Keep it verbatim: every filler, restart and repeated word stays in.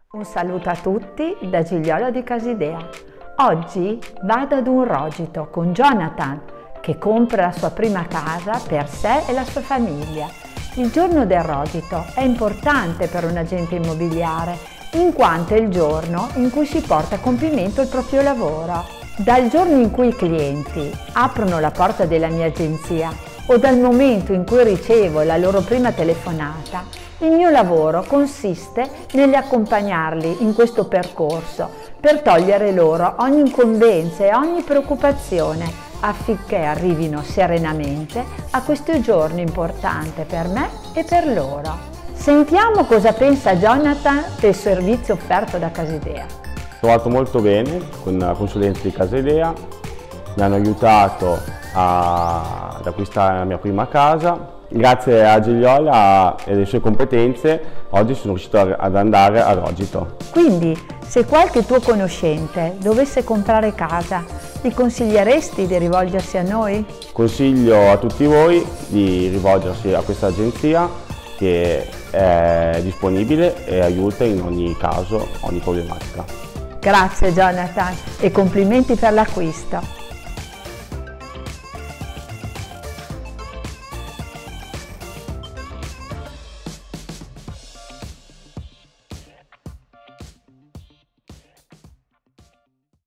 Un saluto a tutti da Gigliola di Casidea. Oggi vado ad un rogito con Jonathan che compra la sua prima casa per sé e la sua famiglia. Il giorno del rogito è importante per un agente immobiliare in quanto è il giorno in cui si porta a compimento il proprio lavoro. Dal giorno in cui i clienti aprono la porta della mia agenzia o dal momento in cui ricevo la loro prima telefonata, il mio lavoro consiste nell'accompagnarli in questo percorso per togliere loro ogni incombenza e ogni preoccupazione affinché arrivino serenamente a questo giorno importante per me e per loro. Sentiamo cosa pensa Jonathan del servizio offerto da Casidea. Ho trovato molto bene con la consulenza di Casidea, mi hanno aiutato a, ad acquistare la mia prima casa. Grazie a Gigliola e alle sue competenze oggi sono riuscito ad andare a Rogito. Quindi, se qualche tuo conoscente dovesse comprare casa, gli consiglieresti di rivolgersi a noi? Consiglio a tutti voi di rivolgersi a questa agenzia che è disponibile e aiuta in ogni caso, ogni problematica. Grazie Jonathan e complimenti per l'acquisto.